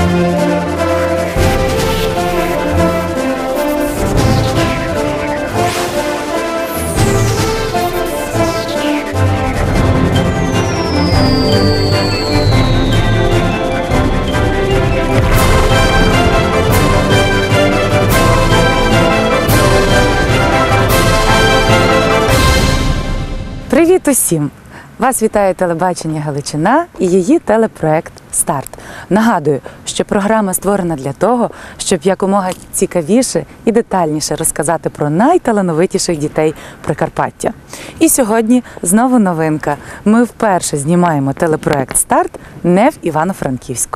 Привіт усім! Вас вітає телебачення Галичина і її телепроект «Старт». Нагадую, що програма створена для того, щоб якомога цікавіше і детальніше розказати про найталановитіших дітей Прикарпаття. І сьогодні знову новинка. Ми вперше знімаємо телепроект «Старт» не в Івано-Франківську.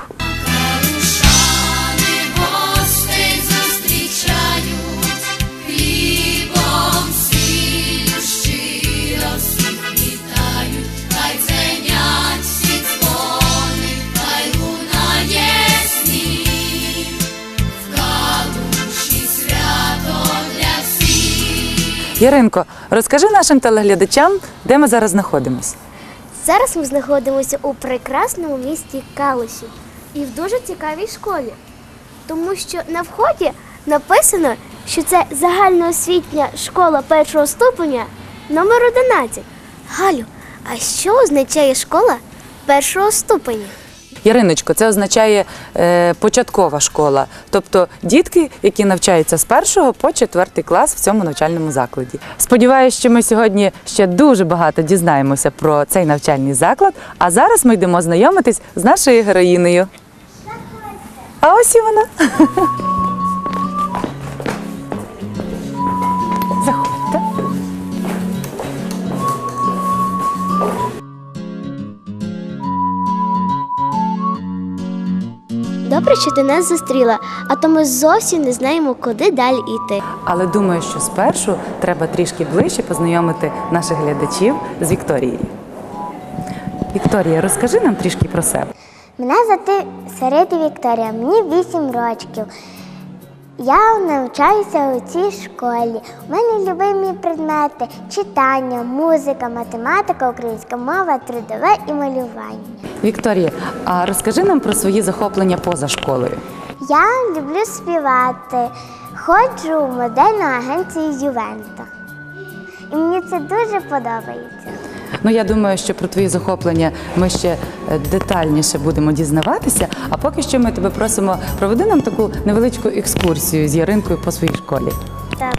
Яринко, розкажи нашим телеглядачам, де ми зараз знаходимося. Зараз ми знаходимося у прекрасному місті Калуші і в дуже цікавій школі. Тому що на вході написано, що це загальноосвітня школа першого ступеня номер 11. Галю, а що означає школа першого ступеня? Яриночко, це означає початкова школа, тобто дітки, які навчаються з 1 по 4 клас в цьому навчальному закладі. Сподіваюся, що ми сьогодні ще дуже багато дізнаємося про цей навчальний заклад, а зараз ми йдемо знайомитись з нашою героїнею. А ось і вона. Заходьте. Добре, що ти нас зустріла, а то ми зовсім не знаємо, куди далі йти. Але думаю, що спершу треба трішки ближче познайомити наших глядачів з Вікторією. Вікторія, розкажи нам трішки про себе. Мене звати Середа Вікторія, мені 8 років. Я навчаюся у цій школі. У мене любимі предмети – читання, музика, математика, українська мова, трудове і малювання. Вікторія, а розкажи нам про свої захоплення поза школою. Я люблю співати, ходжу в модельну агенцію «Ювента». І мені це дуже подобається. Ну, я думаю, що про твої захоплення ми ще детальніше будемо дізнаватися, а поки що ми тебе просимо, проведи нам таку невеличку екскурсію з Яринкою по своїй школі. Так.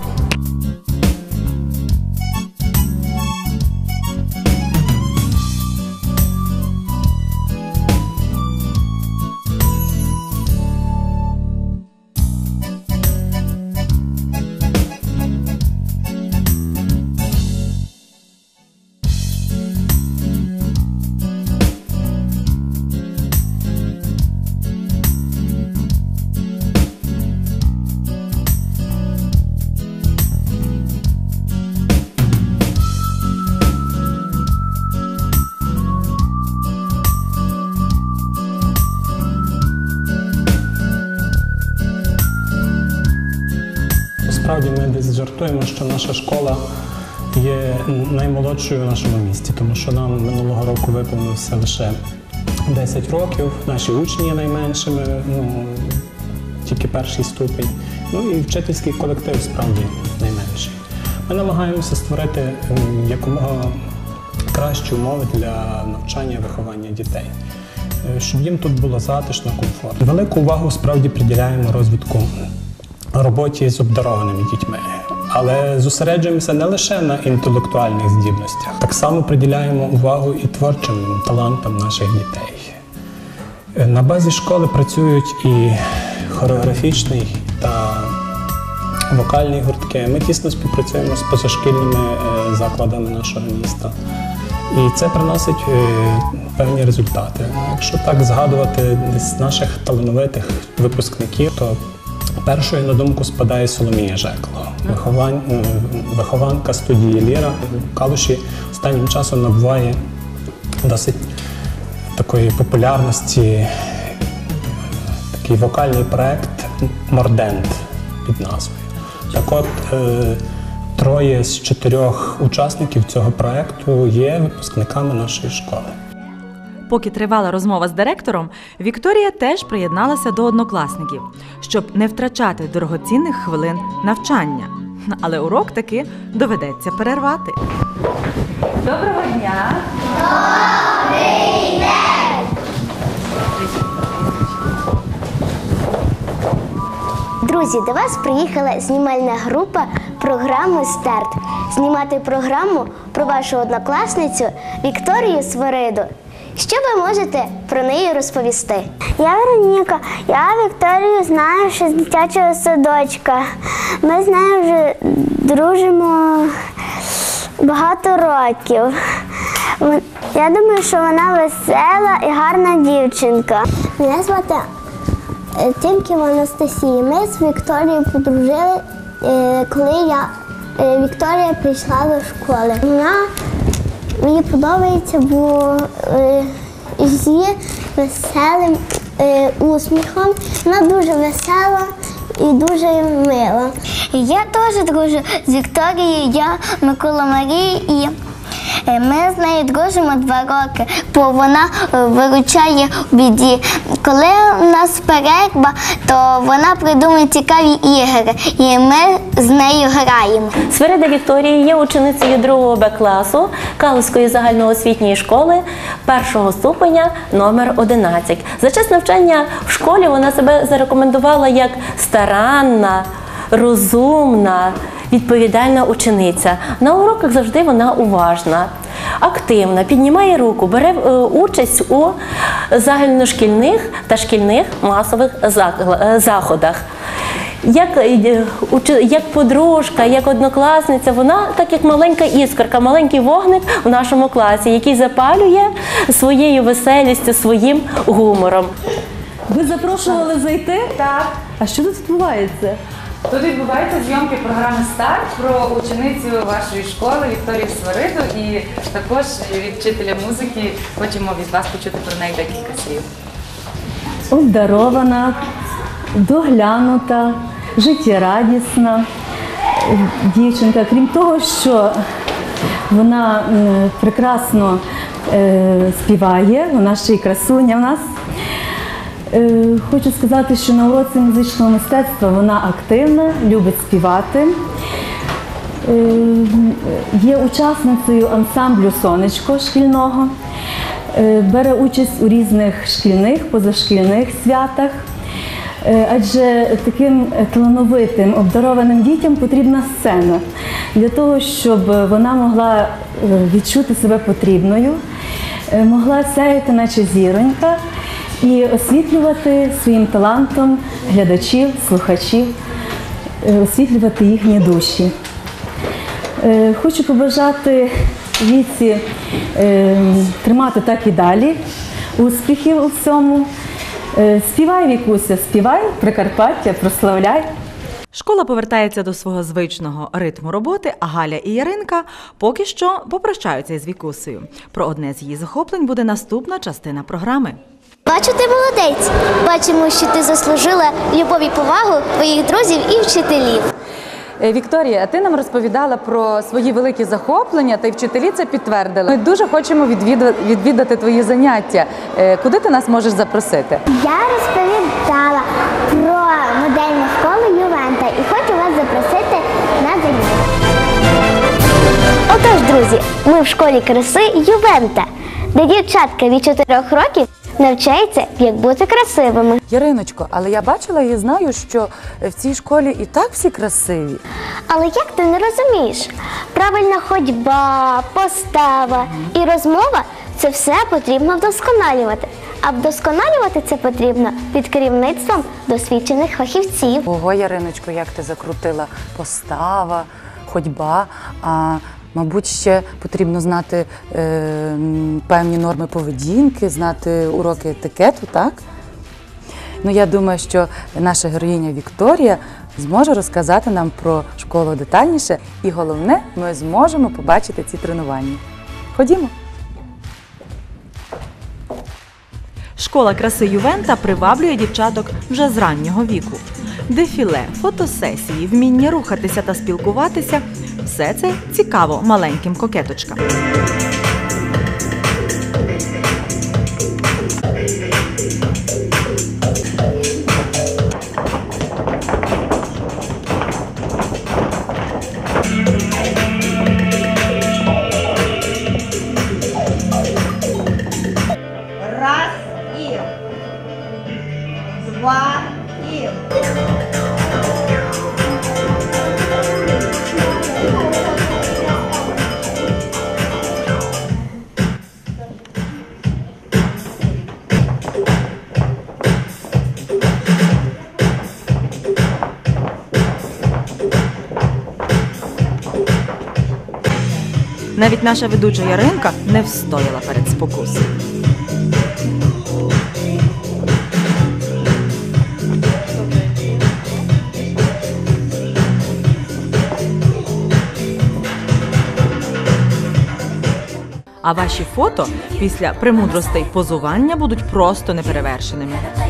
Насправді ми десь жартуємо, що наша школа є наймолодшою в нашому місті, тому що нам минулого року виповнилося лише 10 років, наші учні є найменшими, тільки перший ступень, і вчительський колектив справді найменший. Ми намагаємося створити якомога кращі умови для навчання і виховання дітей, щоб їм тут було затишно, комфортно. Велику увагу справді приділяємо розвитку роботі з обдарованими дітьми, але зосереджуємося не лише на інтелектуальних здібностях, так само приділяємо увагу і творчим талантам наших дітей. На базі школи працюють і хореографічний та вокальний гуртки. Ми тісно співпрацюємо з позашкільними закладами нашого міста. І це приносить певні результати. Якщо так згадувати десь наших талановитих випускників, то першою на думку спадає Соломія Жекло, вихованка студії «Ліра». В Калуші останнім часом набуває досить такої популярності такий вокальний проєкт «Мордент» під назвою. Так от, 3 з 4 учасників цього проєкту є випускниками нашої школи. Поки тривала розмова з директором, Вікторія теж приєдналася до однокласників, щоб не втрачати дорогоцінних хвилин навчання. Але урок таки доведеться перервати. Доброго дня! Друзі, до вас приїхала знімальна група програми «Старт». Знімати програму про вашу однокласницю Вікторію Свириду. Що ви можете про неї розповісти? Я Вероніка, я Вікторію знаю ще з дитячого садочка. Ми з нею вже дружимо багато років. Я думаю, що вона весела і гарна дівчинка. Мене звати Тимків Анастасія. Ми з Вікторією подружили, коли Вікторія прийшла до школи. Мені подобається, бо з її веселим усміхом. Вона дуже весела і дуже мила. Я теж дружу з Вікторією, я Микола Марія, і ми з нею дружимо 2 роки, бо вона виручає в біді. Коли у нас перерва, то вона придумує цікаві ігри, і ми з нею граємо. Свирида Вікторія є ученицею 2 Б класу Калузької загальноосвітньої школи 1-го ступеня номер 11. За час навчання в школі вона себе зарекомендувала як старанна, розумна, відповідальна учениця. На уроках завжди вона уважна, активна, піднімає руку, бере участь у загальношкільних та шкільних масових заходах. Як подружка, як однокласниця, вона так як маленька іскорка, маленький вогник в нашому класі, який запалює своєю веселістю, своїм гумором. Ви запрошували зайти? Так. А що тут відбувається? Тут відбуваються зйомки програми «Старт» про ученицю вашої школи Вікторію Свириду, і також від вчителя музики хочемо від вас почути про неї декілька слів. Обдарована, доглянута, життєрадісна дівчинка. Крім того, що вона прекрасно співає, вона ще й красуня в нас. Хочу сказати, що на уроці музичного мистецтва вона активна, любить співати. Є учасницею ансамблю «Сонечко» шкільного, бере участь у різних шкільних, позашкільних святах. Адже таким талановитим, обдарованим дітям потрібна сцена для того, щоб вона могла відчути себе потрібною, могла сяяти, наче зіронька, і освітлювати своїм талантом глядачів, слухачів, освітлювати їхні душі. Хочу побажати Віці тримати так і далі успіхів у всьому. Співай, Вікуся, співай, Прикарпаття, прославляй. Школа повертається до свого звичного ритму роботи, а Галя і Яринка поки що попрощаються із Вікусею. Про одне з її захоплень буде наступна частина програми. Бачу, ти молодець. Бачимо, що ти заслужила любов і повагу твоїх друзів і вчителів. Вікторія, а ти нам розповідала про свої великі захоплення, та й вчителі це підтвердили. Ми дуже хочемо відвідати твої заняття. Куди ти нас можеш запросити? Я розповідала про модельну школу Ювента і хочу вас запросити на заняття. Отож, друзі, ми в школі краси Ювента, де дівчатка від 4 років навчаються, як бути красивими. Яриночко, але я бачила і знаю, що в цій школі і так всі красиві. Але як ти не розумієш? Правильна ходьба, постава і розмова – це все потрібно вдосконалювати. А вдосконалювати це потрібно під керівництвом досвідчених фахівців. Ого, Яриночко, як ти закрутила постава, ходьба, мабуть, ще потрібно знати певні норми поведінки, знати уроки етикету, так? Ну, я думаю, що наша героїня Вікторія зможе розказати нам про школу детальніше. І головне, ми зможемо побачити ці тренування. Ходімо. Школа краси Ювента приваблює дівчаток вже з раннього віку. Дефіле, фотосесії, вміння рухатися та спілкуватися – все це цікаво маленьким кокеточкам. Раз і два і. Навіть наша ведуча Яринка не встояла перед спокусою. А ваші фото після премудростей позування будуть просто неперевершеними.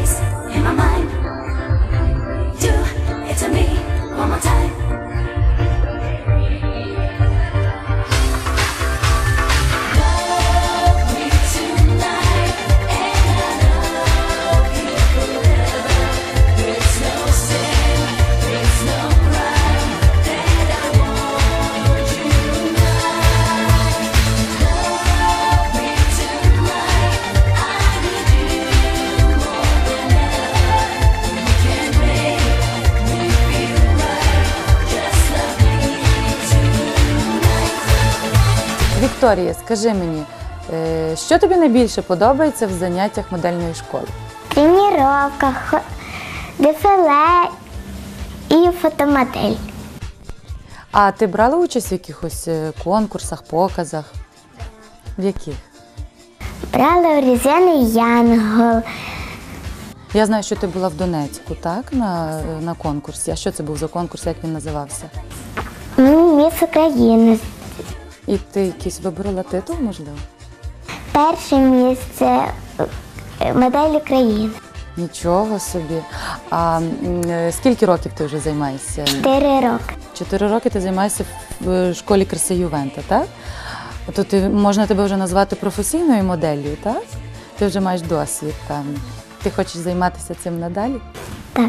Вікторія, скажи мені, що тобі найбільше подобається в заняттях модельної школи? Тренування, дефіле і фотомодель. А ти брала участь в якихось конкурсах, показах? В яких? Брала у Різдвяний Янгол. Я знаю, що ти була в Донецьку, так? На конкурсі. А що це був за конкурс, як він називався? Міс України. І ти якийсь виборола титул, можливо? Перше місце модель України. Нічого собі. А скільки років ти вже займаєшся? 4 роки. 4 роки ти займаєшся в школі краси Ювента, так? То можна тебе вже назвати професійною моделлю, так? Ти вже маєш досвід там. Ти хочеш займатися цим надалі? Так.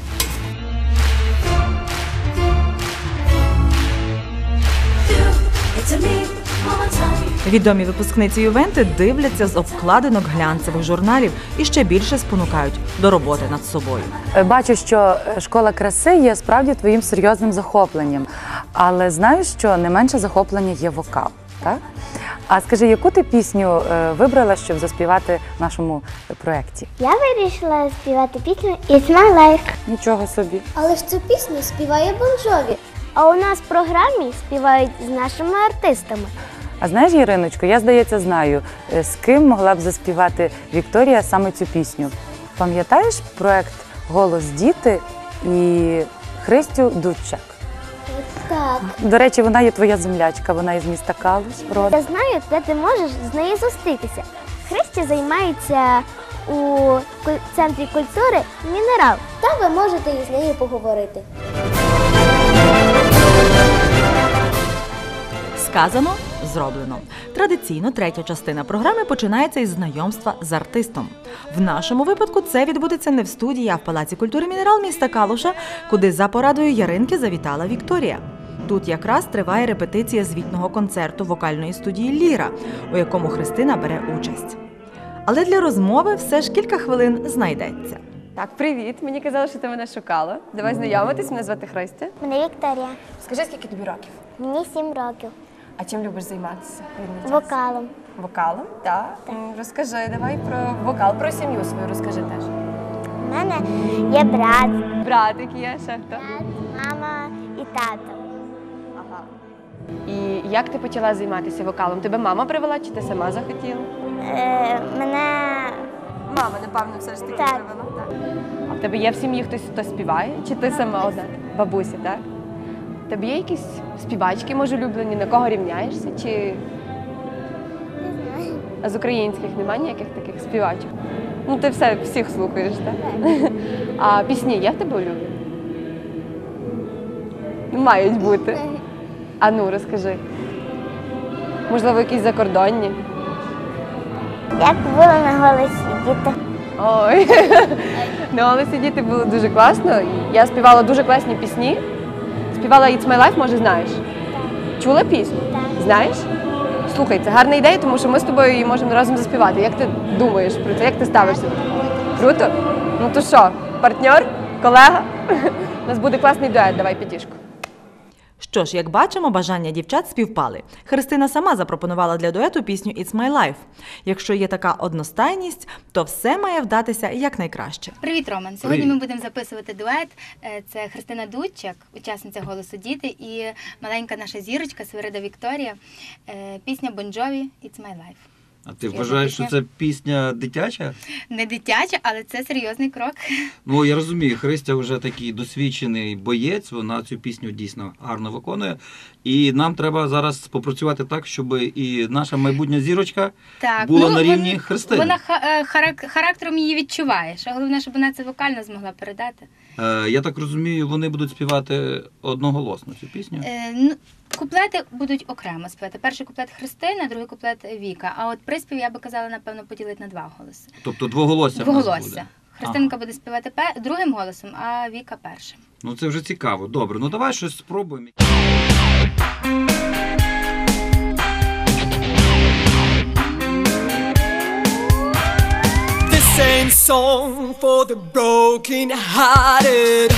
Відомі випускниці Ювенти дивляться з обкладинок глянцевих журналів і ще більше спонукають до роботи над собою. Бачу, що школа краси є справді твоїм серйозним захопленням. Але знаю, що не менше захоплення є вокал, так? А скажи, яку ти пісню вибрала, щоб заспівати в нашому проєкті? Я вирішила співати пісню «It's my life». Нічого собі. Але ж цю пісню співає Бон Джові. А у нас в програмі співають з нашими артистами. А знаєш, Іриночко, я, здається, знаю, з ким могла б заспівати Вікторія саме цю пісню. Пам'ятаєш проєкт «Голос діти» і Христю Дудчак? Так. До речі, вона є твоя землячка, вона із міста Калуш. Я знаю, де ти можеш з нею зустрітися. Христя займається у центрі культури «Мінерал». Там ви можете із нею поговорити. Сказано – зроблено. Традиційно третя частина програми починається із знайомства з артистом. В нашому випадку це відбудеться не в студії, а в Палаці культури «Мінерал» міста Калуша, куди за порадою Яринки завітала Вікторія. Тут якраз триває репетиція звітного концерту вокальної студії «Ліра», у якому Христина бере участь. Але для розмови все ж кілька хвилин знайдеться. Так, привіт. Мені казали, що ти мене шукала. Давай знайомитись, мене звати Христя. Мене Вікторія. Скажи, скільки тобі років? Мені 7 років. А чим любиш займатися? Вокалом. Вокалом? Так. Розкажи, давай про вокал, про сім'ю свою розкажи теж. У мене є брат, Братик є, ще хто? мама і тато. Ага. І як ти почала займатися вокалом? Тебе мама привела чи ти сама захотіла? Мене Мама, напевно, все ж таки Так. привела. Так. А в тебе є в сім'ї хтось, хто співає? Чи ти сама одна? Бабуся, так? В тебе є якісь співачки, може, улюблені? На кого рівняєшся? Чи... А з українських немає ніяких таких співачок? Ну, ти всіх слухаєш, так? А пісні є в тебе улюблені? Ну, мають бути. А ну, розкажи. Можливо, якісь закордонні? як було на голосі діти. Ой. Але сидіти було дуже класно. Я співала дуже класні пісні. Співала It's My Life, може, знаєш? Чула пісню? Знаєш? Слухай, це гарна ідея, тому що ми з тобою її можемо разом заспівати. Як ти думаєш про це? Як ти ставишся до такого? Круто? Ну то що, партнер? Колега? У нас буде класний дует, давай п'ятішку. Що ж, як бачимо, бажання дівчат співпали. Христина сама запропонувала для дуету пісню «It's my life». Якщо є така одностайність, то все має вдатися якнайкраще. Привіт, Роман! Сьогодні ми будемо записувати дует. Це Христина Дудчак, учасниця «Голосу діти», і маленька наша зірочка Свирида Вікторія. Пісня Бон Джові «It's my life». А ти вважаєш, що це пісня дитяча? Не дитяча, але це серйозний крок. Ну, я розумію, Христя вже такий досвідчений боєць, вона цю пісню дійсно гарно виконує. І нам треба зараз попрацювати так, щоб і наша майбутня зірочка була на рівні Христини. Вона характером її відчуває, а головне, щоб вона це вокально змогла передати. Я так розумію, вони будуть співати одноголосно цю пісню? Куплети будуть окремо співати. Перший куплет Христина, другий куплет Віка. А от приспів, я би казала, напевно, поділити на 2 голоси. Тобто двоголосся в нас буде? Христинка буде співати другим голосом, а Віка першим. Ну це вже цікаво. Добре, ну давай щось спробуємо. This ain't song for the broken-hearted.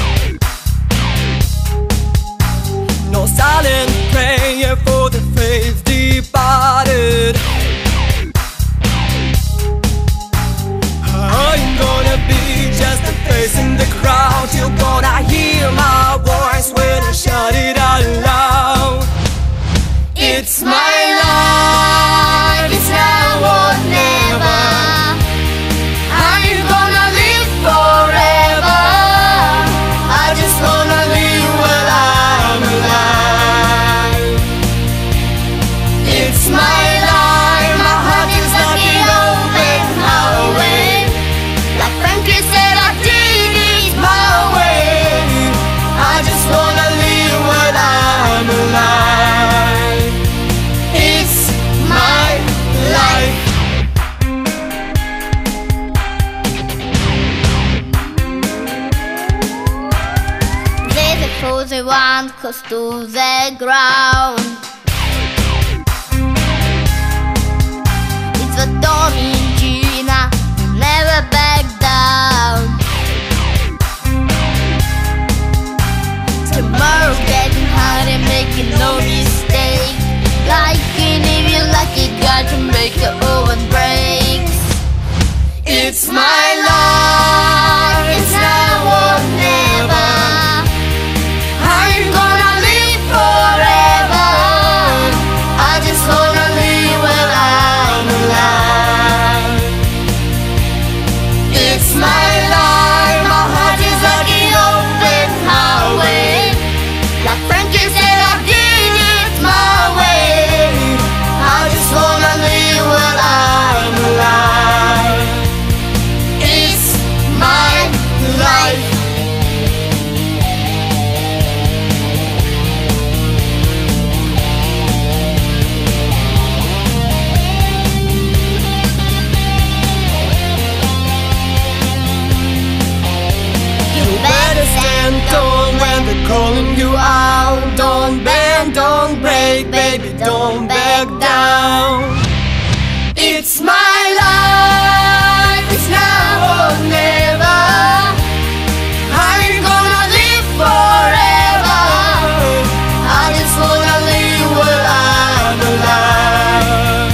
No silent prayer for the faith departed. I'm gonna be just a face in the crowd. You're gonna hear my voice when I shout it out loud. It's my life, it's now or never. I'm gonna live forever. I just wanna live while I'm alive. It's my life, my heart is like an open highway. Like Frankie said, I did it my way. I just wanna live while I'm alive. It's my life. There's a frozen one close to the ground. It's a Tommy and Gina, never back down. Tomorrow's getting harder, making no mistake. Like an evil lucky guy to make your own breaks. It's my life, it's now or never. I'm gonna live forever. I just wanna live while I'm alive. It's my life, my heart is like an open highway. Like Frankie said, I did it my way. I just wanna live while I'm alive. It's my life. You better stand tall when they're calling you out. Don't bend, don't break, baby, don't back down. It's my life, it's now or never. I'm gonna live forever. I just wanna live while I'm alive.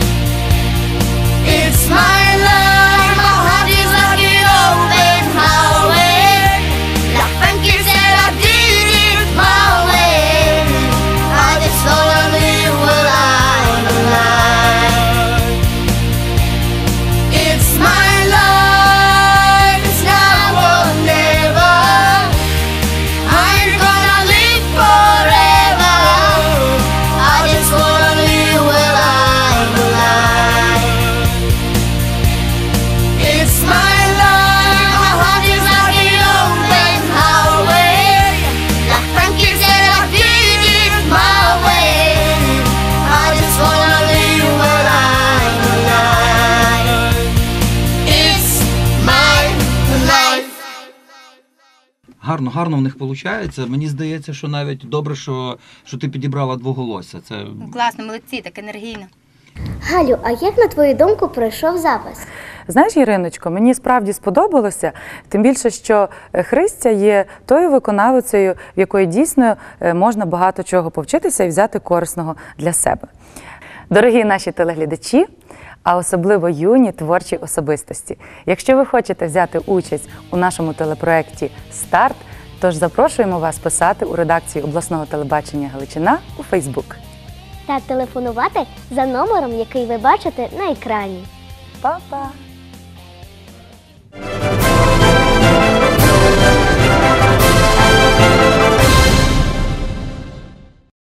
It's my life, my heart is like an open highway. Like Frankie said, I did it my way. I just wanna live while I'm alive. гарно в них виходить. Мені здається, що навіть добре, що ти підібрала двоголосся. Це... Класно, молодці, так енергійно. Галю, а як, на твою думку, пройшов запис? Знаєш, Іриночко, мені справді сподобалося, тим більше, що Христя є тою виконавицею, в якої дійсно можна багато чого повчитися і взяти корисного для себе. Дорогі наші телеглядачі, а особливо юні творчі особистості, якщо ви хочете взяти участь у нашому телепроекті «Старт», тож запрошуємо вас писати у редакції обласного телебачення Галичина у Фейсбук. Та телефонувати за номером, який ви бачите на екрані. Па-па!